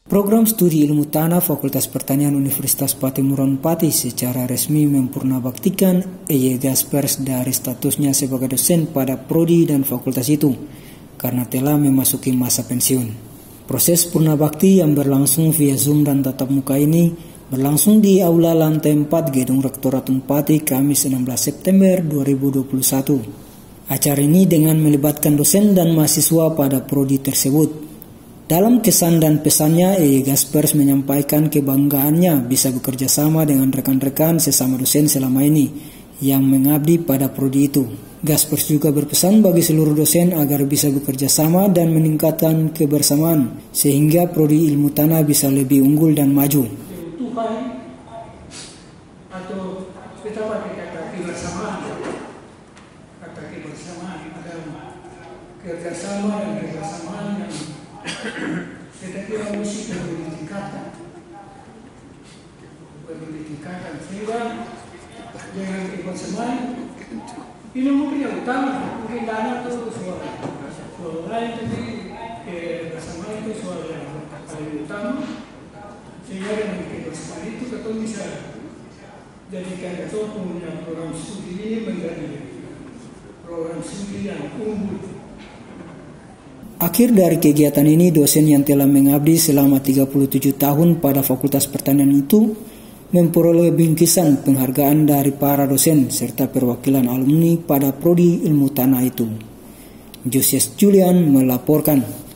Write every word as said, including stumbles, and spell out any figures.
Program Studi Ilmu Tanah Fakultas Pertanian Universitas Patimuran Pati secara resmi mempurnabaktikan E Y Gaspers dari statusnya sebagai dosen pada prodi dan fakultas itu karena telah memasuki masa pensiun. Proses purnabakti yang berlangsung via Zoom dan tatap muka ini berlangsung di Aula Lantai empat Gedung Rektorat Unpati Kamis enam belas September dua ribu dua puluh satu. Acara ini dengan melibatkan dosen dan mahasiswa pada prodi tersebut. Dalam kesan dan pesannya, E Y Gaspers menyampaikan kebanggaannya bisa bekerja sama dengan rekan-rekan sesama dosen selama ini yang mengabdi pada prodi itu. Gaspers juga berpesan bagi seluruh dosen agar bisa bekerja sama dan meningkatkan kebersamaan sehingga prodi ilmu tanah bisa lebih unggul dan maju. Tuhan atau kita pakai kata kebersamaan, kata kebersamaan agama, kerjasama dan kebersamaan yang kita kira mesti perlu ditingkatkan, perlu ditingkatkan sehingga dengan kebersamaan ini mungkin yang utama, mungkin dana itu soal soal lain, tapi kebersamaan itu soal yang paling utama. Sehingga dengan kebersamaan itu kita bisa jadikan kita punya program studi ini menjadi program studi yang unggul. Akhir dari kegiatan ini, dosen yang telah mengabdi selama tiga puluh tujuh tahun pada Fakultas Pertanian itu memperoleh bingkisan penghargaan dari para dosen serta perwakilan alumni pada prodi ilmu tanah itu. Josias Julian melaporkan.